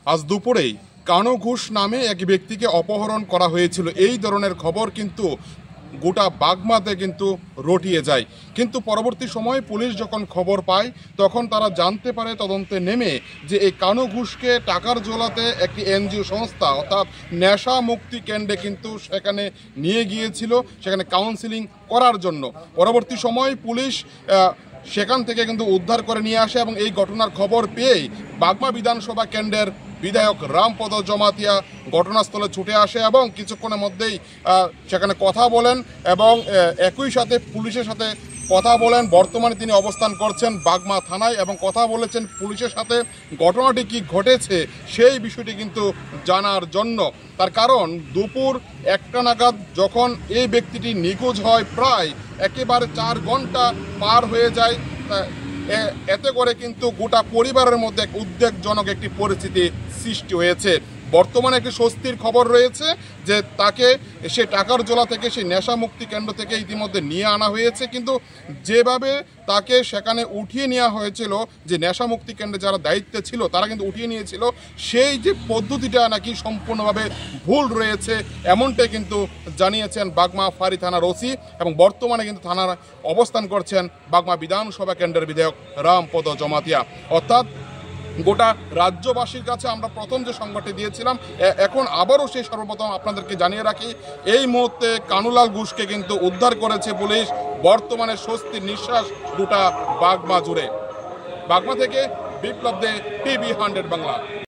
আজ দুপুরেই কানো ঘোষ নামে এক ব্যক্তিকে অপহরণ করা হয়েছিল। এই ধরনের খবর কিন্তু গোটা বাগমাতে কিন্তু রটিয়ে যায়। কিন্তু পরবর্তী সময়ে পুলিশ যখন খবর পায় তখন তারা জানতে পারে তদন্তে নেমে যে এই কানো ঘোষকে টাকার জোলাতে একটি এনজিও সংস্থা অর্থাৎ নেশা মুক্তি কেন্দ্রে কিন্তু সেখানে নিয়ে গিয়েছিল, সেখানে কাউন্সিলিং করার জন্য। পরবর্তী সময় পুলিশ সেখান থেকে কিন্তু উদ্ধার করে নিয়ে আসে এবং এই ঘটনার খবর পেয়েই বাগমা বিধানসভা কেন্দ্রের বিধায়ক রামপদ জমাতিয়া ঘটনাস্থলে ছুটে আসে এবং কিছুক্ষণের মধ্যেই সেখানে কথা বলেন এবং একই সাথে পুলিশের সাথে কথা বলেন। বর্তমানে তিনি অবস্থান করছেন বাগমা থানায় এবং কথা বলেছেন পুলিশের সাথে ঘটনাটি কি ঘটেছে সেই বিষয়টি কিন্তু জানার জন্য। তার কারণ দুপুর 1টা নাগাদ যখন এই ব্যক্তিটি নিখোঁজ হয়, প্রায় একেবারে 4 ঘন্টা পার হয়ে যায়। এতে করে কিন্তু গোটা পরিবারের মধ্যে এক উদ্বেগজনক একটি পরিস্থিতি সৃষ্টি হয়েছে। বর্তমানে একটি স্বস্তির খবর রয়েছে যে তাকে সে টাকার জোলা থেকে সেই নেশা মুক্তি কেন্দ্র থেকে ইতিমধ্যে নিয়ে আনা হয়েছে, কিন্তু যেভাবে তাকে সেখানে উঠিয়ে নেওয়া হয়েছিল, যে নেশা মুক্তি কেন্দ্রে যারা দায়িত্বে ছিল তারা কিন্তু উঠিয়ে নিয়েছিল, সেই যে পদ্ধতিটা নাকি সম্পূর্ণভাবে ভুল রয়েছে এমনটাই কিন্তু জানিয়েছেন বাগমা ফাঁড়ি থানার ওসি এবং বর্তমানে কিন্তু থানার অবস্থান করছেন বাগমা বিধানসভা কেন্দ্রের বিধায়ক রামপদ জমাতিয়া। অর্থাৎ গোটা রাজ্যবাসীর কাছে আমরা প্রথম যে সংবাদটি দিয়েছিলাম, এখন আবারও সেই সর্বপ্রথম আপনাদেরকে জানিয়ে রাখি, এই মুহূর্তে কানুলাল ঘোষকে কিন্তু উদ্ধার করেছে পুলিশ। বর্তমানে স্বস্তির নিঃশ্বাস গোটা বাগমা জুড়ে। বাগমা থেকে বিপ্লব দে, টিভি 100 বাংলা।